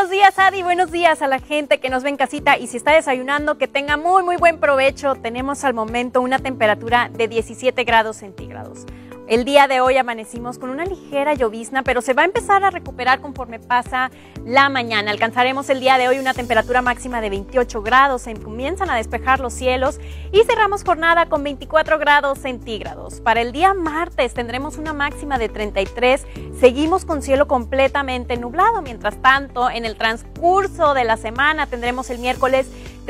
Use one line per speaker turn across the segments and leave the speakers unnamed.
Buenos días, Adi, buenos días a la gente que nos ve en casita y si está desayunando, que tenga muy buen provecho. Tenemos al momento una temperatura de 17 grados centígrados. El día de hoy amanecimos con una ligera llovizna, pero se va a empezar a recuperar conforme pasa la mañana. Alcanzaremos el día de hoy una temperatura máxima de 28 grados, se comienzan a despejar los cielos y cerramos jornada con 24 grados centígrados. Para el día martes tendremos una máxima de 33, seguimos con cielo completamente nublado. Mientras tanto, en el transcurso de la semana tendremos el miércoles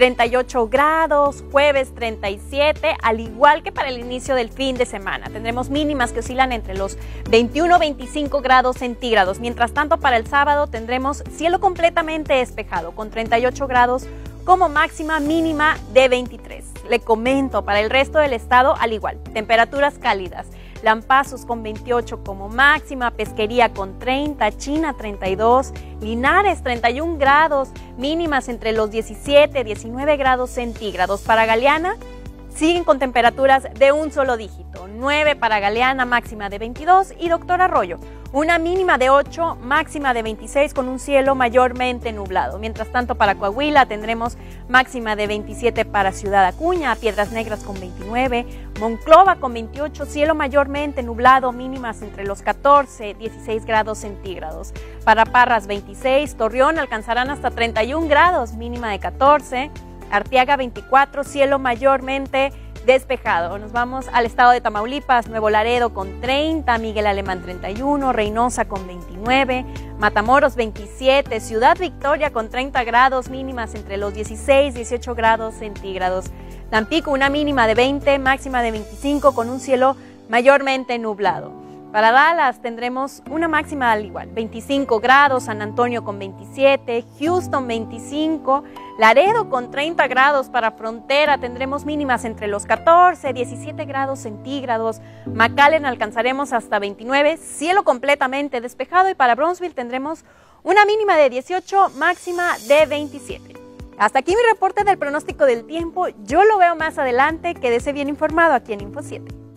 38 grados, jueves 37, al igual que para el inicio del fin de semana. Tendremos mínimas que oscilan entre los 21 y 25 grados centígrados. Mientras tanto, para el sábado tendremos cielo completamente despejado, con 38 grados como máxima, mínima de 23. Le comento, para el resto del estado, al igual, temperaturas cálidas. Lampazos con 28 como máxima, Pesquería con 30, China 32, Linares 31 grados, mínimas entre los 17 y 19 grados centígrados. Para Galeana siguen con temperaturas de un solo dígito, 9 para Galeana, máxima de 22 y Doctor Arroyo, una mínima de 8, máxima de 26 con un cielo mayormente nublado. Mientras tanto, para Coahuila tendremos máxima de 27 para Ciudad Acuña, Piedras Negras con 29, Monclova con 28, cielo mayormente nublado, mínimas entre los 14 y 16 grados centígrados. Para Parras 26, Torreón alcanzarán hasta 31 grados, mínima de 14, Arteaga 24, cielo mayormente despejado. Nos vamos al estado de Tamaulipas, Nuevo Laredo con 30, Miguel Alemán 31, Reynosa con 29, Matamoros 27, Ciudad Victoria con 30 grados, mínimas entre los 16 y 18 grados centígrados. Tampico una mínima de 20, máxima de 25 con un cielo mayormente nublado. Para Dallas tendremos una máxima al igual, 25 grados, San Antonio con 27, Houston 25, Laredo con 30 grados. Para Frontera tendremos mínimas entre los 14 y 17 grados centígrados, McAllen alcanzaremos hasta 29, cielo completamente despejado y para Brownsville tendremos una mínima de 18, máxima de 27. Hasta aquí mi reporte del pronóstico del tiempo, yo lo veo más adelante, quédese bien informado aquí en Info 7.